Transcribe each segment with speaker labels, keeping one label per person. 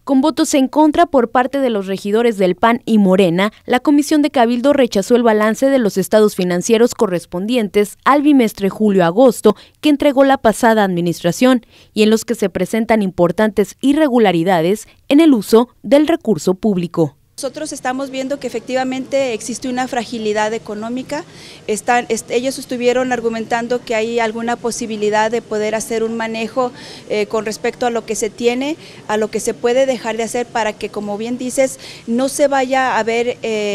Speaker 1: Con votos en contra por parte de los regidores del PAN y Morena, la Comisión de Cabildo rechazó el balance de los estados financieros correspondientes al bimestre julio-agosto que entregó la pasada administración y en los que se presentan importantes irregularidades en el uso del recurso público.
Speaker 2: Nosotros estamos viendo que efectivamente existe una fragilidad económica. Ellos estuvieron argumentando que hay alguna posibilidad de poder hacer un manejo con respecto a lo que se tiene, a lo que se puede dejar de hacer para que, como bien dices, no se vaya a ver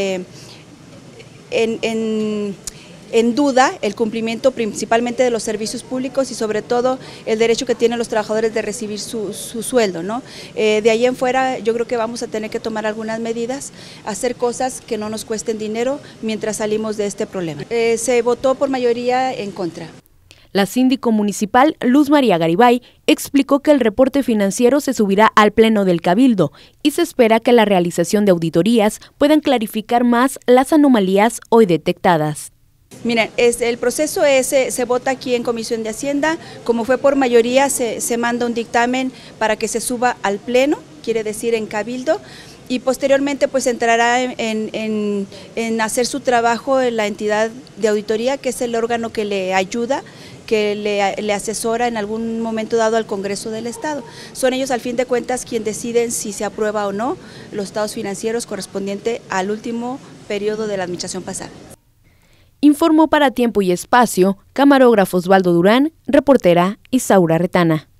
Speaker 2: en duda el cumplimiento principalmente de los servicios públicos y sobre todo el derecho que tienen los trabajadores de recibir su sueldo, ¿no? De ahí en fuera yo creo que vamos a tener que tomar algunas medidas, hacer cosas que no nos cuesten dinero mientras salimos de este problema. Se votó por mayoría en contra.
Speaker 1: La síndico municipal Luz María Garibay explicó que el reporte financiero se subirá al Pleno del Cabildo y se espera que la realización de auditorías puedan clarificar más las anomalías hoy detectadas.
Speaker 2: Miren, el proceso se vota aquí en Comisión de Hacienda, como fue por mayoría se manda un dictamen para que se suba al Pleno, quiere decir en Cabildo, y posteriormente pues entrará en hacer su trabajo en la entidad de auditoría, que es el órgano que le ayuda, que le asesora en algún momento dado al Congreso del Estado. Son ellos al fin de cuentas quienes deciden si se aprueba o no los estados financieros correspondientes al último periodo de la administración pasada.
Speaker 1: Informó para Tiempo y Espacio, camarógrafo Osvaldo Durán, reportera Isaura Retana.